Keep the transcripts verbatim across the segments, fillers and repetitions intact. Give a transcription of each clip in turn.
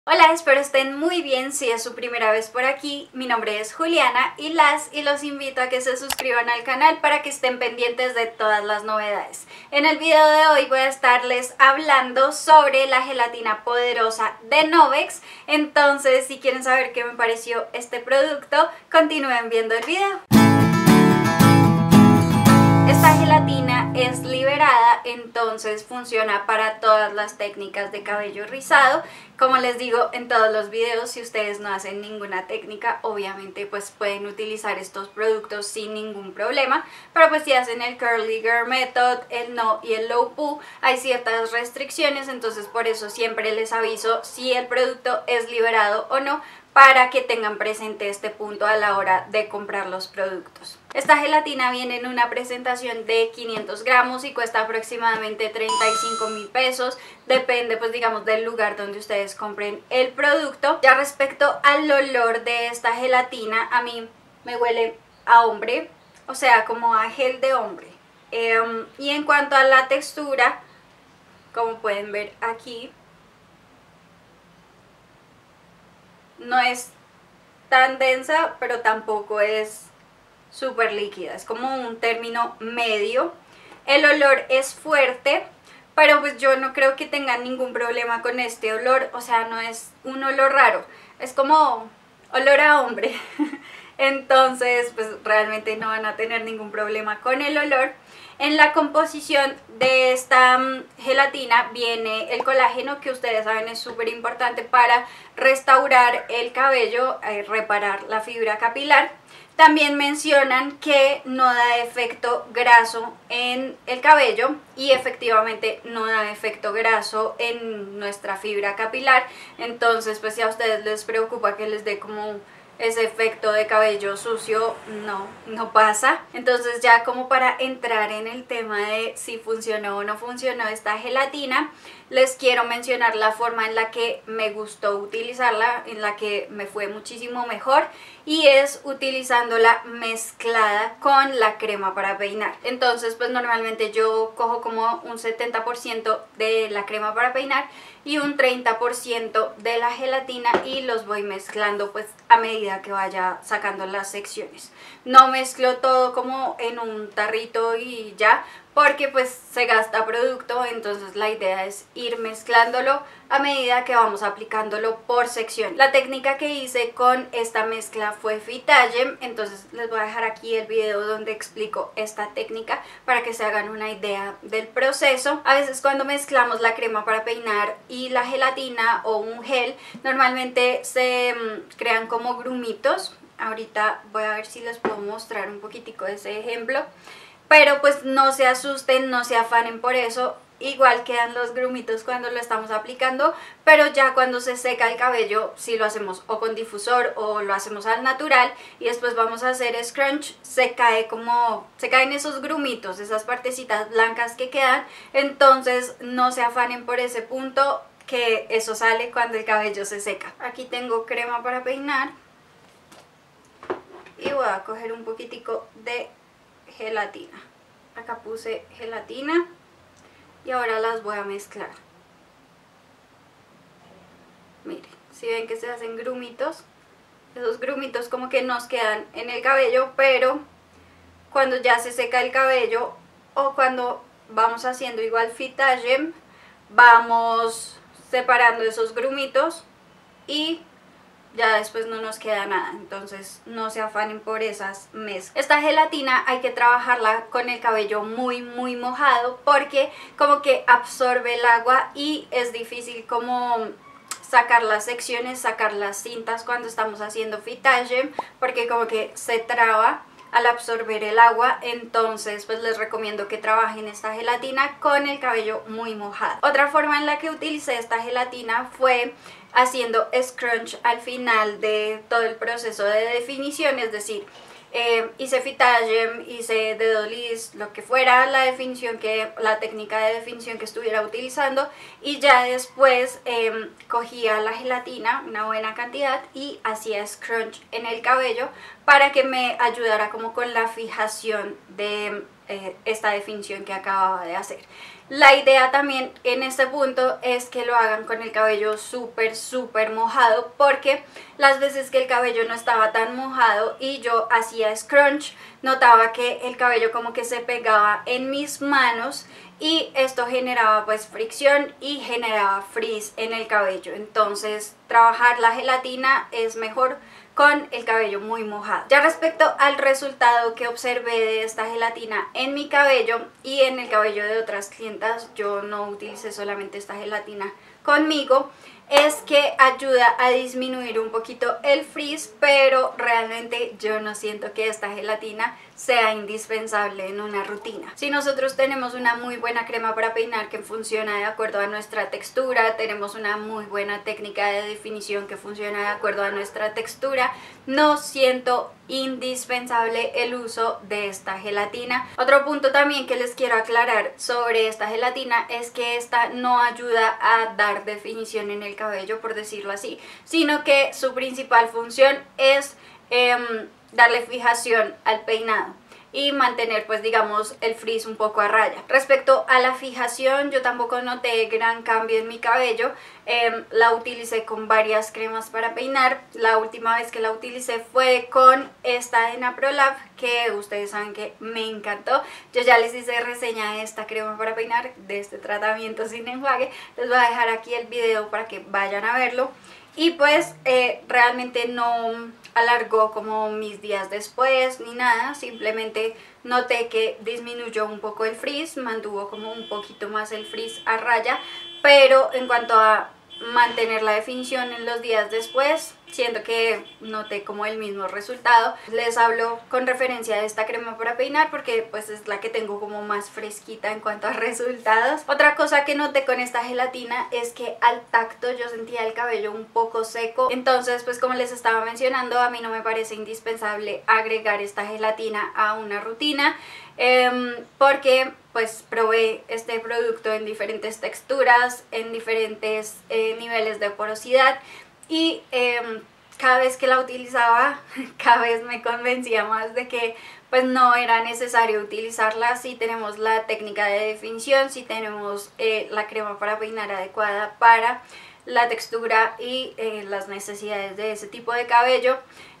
Hola, espero estén muy bien. Si es su primera vez por aquí, mi nombre es Juliana y las y los invito a que se suscriban al canal para que estén pendientes de todas las novedades. En el video de hoy voy a estarles hablando sobre la gelatina poderosa de Novex. Entonces, si quieren saber qué me pareció este producto, continúen viendo el video. Esta gelatina es liberada, entonces funciona para todas las técnicas de cabello rizado. Como les digo en todos los videos, si ustedes no hacen ninguna técnica, obviamente pues pueden utilizar estos productos sin ningún problema. Pero pues si hacen el Curly Girl Method, el No y el Low Poo, hay ciertas restricciones, entonces por eso siempre les aviso si el producto es liberado o no, para que tengan presente este punto a la hora de comprar los productos. Esta gelatina viene en una presentación de quinientos gramos y cuesta aproximadamente treinta y cinco mil pesos. Depende pues digamos del lugar donde ustedes compren el producto. Ya respecto al olor de esta gelatina, a mí me huele a hombre, o sea como a gel de hombre. Eh, y en cuanto a la textura, como pueden ver aquí, no es tan densa, pero tampoco es súper líquida, es como un término medio. El olor es fuerte, pero pues yo no creo que tengan ningún problema con este olor, o sea, no es un olor raro, es como olor a hombre. Entonces pues realmente no van a tener ningún problema con el olor. En la composición de esta um, gelatina viene el colágeno, que ustedes saben es súper importante para restaurar el cabello, eh, reparar la fibra capilar. También mencionan que no da efecto graso en el cabello y efectivamente no da efecto graso en nuestra fibra capilar. Entonces pues si a ustedes les preocupa que les dé como ese efecto de cabello sucio, no, no pasa. Entonces ya como para entrar en el tema de si funcionó o no funcionó esta gelatina, les quiero mencionar la forma en la que me gustó utilizarla, en la que me fue muchísimo mejor, y es utilizándola mezclada con la crema para peinar. Entonces pues normalmente yo cojo como un setenta por ciento de la crema para peinar y un treinta por ciento de la gelatina y los voy mezclando pues a medida que vaya sacando las secciones. No mezclo todo como en un tarrito y ya, porque pues se gasta producto, entonces la idea es ir mezclándolo a medida que vamos aplicándolo por sección. La técnica que hice con esta mezcla fue Fitajem, entonces les voy a dejar aquí el video donde explico esta técnica para que se hagan una idea del proceso. A veces cuando mezclamos la crema para peinar y la gelatina o un gel, normalmente se mmm, crean como grumitos. Ahorita voy a ver si les puedo mostrar un poquitico de ese ejemplo. Pero pues no se asusten, no se afanen por eso, igual quedan los grumitos cuando lo estamos aplicando, pero ya cuando se seca el cabello, si lo hacemos o con difusor o lo hacemos al natural y después vamos a hacer scrunch, se cae como, se caen esos grumitos, esas partecitas blancas que quedan. Entonces no se afanen por ese punto, que eso sale cuando el cabello se seca. Aquí tengo crema para peinar y voy a coger un poquitico de gelatina. Acá puse gelatina y ahora las voy a mezclar. Miren, si ven que se hacen grumitos, esos grumitos como que nos quedan en el cabello, pero cuando ya se seca el cabello o cuando vamos haciendo igual Fitajem, vamos separando esos grumitos y ya después no nos queda nada. Entonces no se afanen por esas mezclas. Esta gelatina hay que trabajarla con el cabello muy muy mojado, porque como que absorbe el agua y es difícil como sacar las secciones, sacar las cintas cuando estamos haciendo Fitajem, porque como que se traba al absorber el agua. Entonces pues les recomiendo que trabajen esta gelatina con el cabello muy mojado. Otra forma en la que utilicé esta gelatina fue haciendo scrunch al final de todo el proceso de definición, es decir, eh, hice Fitajem, hice dedo liss, lo que fuera la definición, que la técnica de definición que estuviera utilizando, y ya después eh, cogía la gelatina, una buena cantidad, y hacía scrunch en el cabello para que me ayudara como con la fijación de eh, esta definición que acababa de hacer. La idea también en este punto es que lo hagan con el cabello súper súper mojado, porque las veces que el cabello no estaba tan mojado y yo hacía scrunch, notaba que el cabello como que se pegaba en mis manos y esto generaba pues fricción y generaba frizz en el cabello. Entonces trabajar la gelatina es mejor con el cabello muy mojado. Ya respecto al resultado que observé de esta gelatina en mi cabello y en el cabello de otras clientas, yo no utilicé solamente esta gelatina conmigo, es que ayuda a disminuir un poquito el frizz, pero realmente yo no siento que esta gelatina sea indispensable en una rutina. Si nosotros tenemos una muy buena crema para peinar que funciona de acuerdo a nuestra textura, tenemos una muy buena técnica de definición que funciona de acuerdo a nuestra textura, no siento indispensable el uso de esta gelatina. Otro punto también que les quiero aclarar sobre esta gelatina es que esta no ayuda a dar definición en el cabello, por decirlo así, sino que su principal función es eh, darle fijación al peinado y mantener pues digamos el frizz un poco a raya. Respecto a la fijación, yo tampoco noté gran cambio en mi cabello. eh, la utilicé con varias cremas para peinar. La última vez que la utilicé fue con esta de Naprolab, que ustedes saben que me encantó. Yo ya les hice reseña de esta crema para peinar, de este tratamiento sin enjuague. Les voy a dejar aquí el video para que vayan a verlo. Y pues eh, realmente no alargó como mis días después ni nada, simplemente noté que disminuyó un poco el frizz, mantuvo como un poquito más el frizz a raya, pero en cuanto a mantener la definición en los días después, siento que noté como el mismo resultado. Les hablo con referencia de esta crema para peinar porque pues es la que tengo como más fresquita en cuanto a resultados. Otra cosa que noté con esta gelatina es que al tacto yo sentía el cabello un poco seco, entonces pues como les estaba mencionando, a mí no me parece indispensable agregar esta gelatina a una rutina, eh, porque pues probé este producto en diferentes texturas, en diferentes eh, niveles de porosidad, y eh, cada vez que la utilizaba, cada vez me convencía más de que pues no era necesario utilizarla si tenemos la técnica de definición, si tenemos eh, la crema para peinar adecuada para la textura y eh, las necesidades de ese tipo de cabello.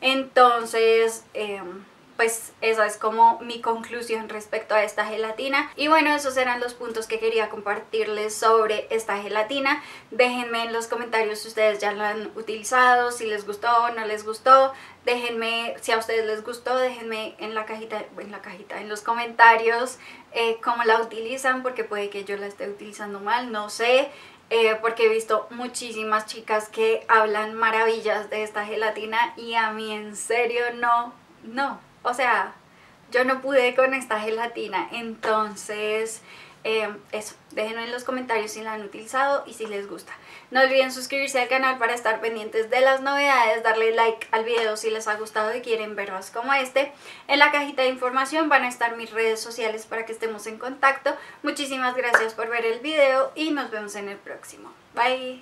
Entonces eh, pues esa es como mi conclusión respecto a esta gelatina. Y bueno, esos eran los puntos que quería compartirles sobre esta gelatina. Déjenme en los comentarios si ustedes ya la han utilizado, si les gustó o no les gustó. Déjenme, si a ustedes les gustó, déjenme en la cajita, en la cajita, en los comentarios eh, cómo la utilizan, porque puede que yo la esté utilizando mal, no sé. Eh, porque he visto muchísimas chicas que hablan maravillas de esta gelatina y a mí en serio no, no. O sea, yo no pude con esta gelatina. Entonces eh, eso, déjenme en los comentarios si la han utilizado y si les gusta. No olviden suscribirse al canal para estar pendientes de las novedades, darle like al video si les ha gustado y quieren ver más como este. En la cajita de información van a estar mis redes sociales para que estemos en contacto. Muchísimas gracias por ver el video y nos vemos en el próximo. Bye.